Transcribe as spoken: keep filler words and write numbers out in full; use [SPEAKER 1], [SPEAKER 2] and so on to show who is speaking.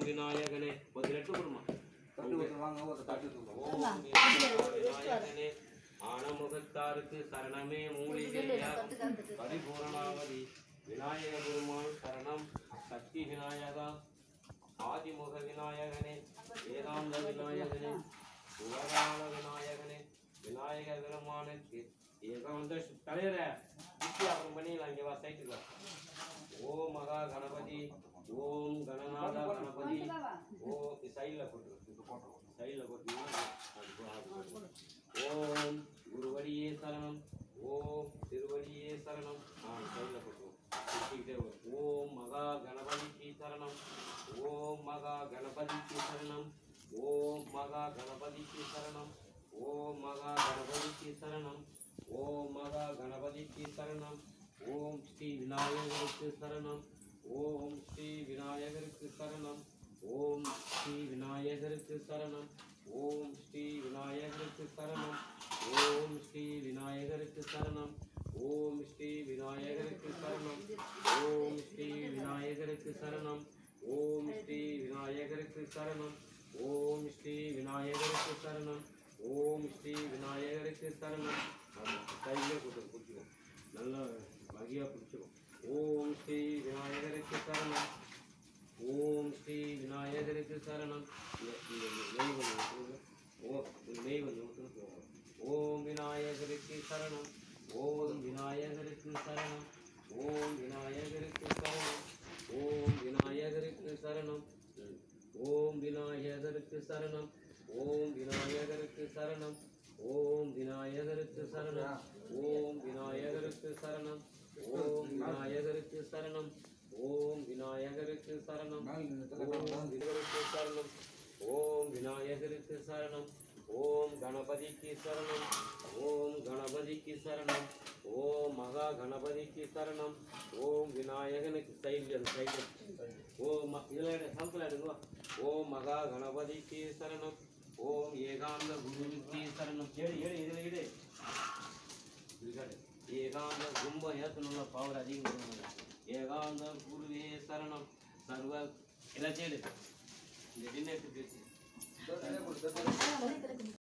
[SPEAKER 1] விநாயகனே பதினெட்டு குடுமா தட்டு வாங்க ஒரு தட்டு ஓம் விநாயகனே ஆனமுகத்தாருக்கு சரணமே மூலிகையாகும் பரிபூரணாவதி விநாயக பெருமான் சரணம் சக்தி விநாயகா ஆதிமுக விநாயகனே வேதாந்த விநாயகனே உலகால விநாயகனே விநாயக பெருமானுக்கு ஏகாந்த தலைவர வித்தியாசம் பண்ணிடலாம் இங்கே வா சைட்டுக்கு ஓம் மகா கணபதி ஓம் கணநாத கணபதி ஓம் சைடில் போட்டு சைடில் போட்டு ஓம் குருவடியே சரணம் ஓம் திருவடியே சரணம் ஆ சைடில் போட்டு ஓம் மகா கணபதிக்கு சரணம் ஓம் மகா கணபதிக்கு சரணம் ஓம் மகா கணபதிக்கு சரணம் ஓம் மகா கணபதிக்கு சரணம் ஓம் மகா கணபதிக்கு சரணம் ஓம் ஸ்ரீ விநாயகருக்கு சரணம் ஓம் ஸ்ரீ விநாயகருக்கு சரணம் ஓம் ஸ்ரீ விநாயகருக்கு சரணம் ஓம் ஸ்ரீ விநாயகருக்கு சரணம் ஓம் ஸ்ரீ விநாயகருக்கு சரணம் ஓம் ஸ்ரீ விநாயகருக்கு சரணம் ஓம் ஸ்ரீ விநாயகருக்கு சரணம் ஓம் ஸ்ரீ விநாயகருக்கு சரணம் ஓம் ஸ்ரீ விநாயகருக்கு சரணம் ஓம் ஸ்ரீ விநாயகருக்கு சரணம் கையிலே போட்டு பிடிச்சிக்கும் நல்லா வகையாக பிடிச்சிக்கும் ஓம் ஸ்ரீ விநாயகருக்கு சரணம் ஓம் ஸ்ரீ விநாயகருக்கு சரணம் நெய் கொஞ்சம் ஓ நெய் கொஞ்சம் ஓம் விநாயகருக்கு சரணம் ஓம் விநாயகருக்கு சரணம் ஓம் விநாயகருக்கு சரணம் ஓம் விநாயகருக்கு சரணம் ஓம் விநாயகருக்கு சரணம் ஓம் விநாயகருக்கு சரணம் ஓம் விநாயகருக்கு சரணம் ஓம் விநாயகருக்கு சரணம் ஓம் விநாயகருக்கு சரணம் ஓம் விநாயகருக்கு சரணம் ஓம் விநாயகருக்கு சரணம் ஓம் விநாயகருக்கு சரணம் ஓம் கணபதிக்கு சரணம் ஓம் கணபதிக்கு சரணம் ஓம் மகா கணபதிக்கு சரணம் ஓம் விநாயகனுக்கு சைடில் சைடில் ஓம் இதில் சமத்தில் எடுங்க ஓம் மகா கணபதிக்கு சரணம் ஓம் ஏகாந்த குருவுக்கு சரணம் ஏடு ஏடு இதில் இடு ஏகாந்த கும்ப ஏற்றணுள்ள பவர் அதிகம் ஏகாந்த குருவே சரணம் சர்வ எல்லாத்தையும் எடு இந்த டின்னருக்கு பேசி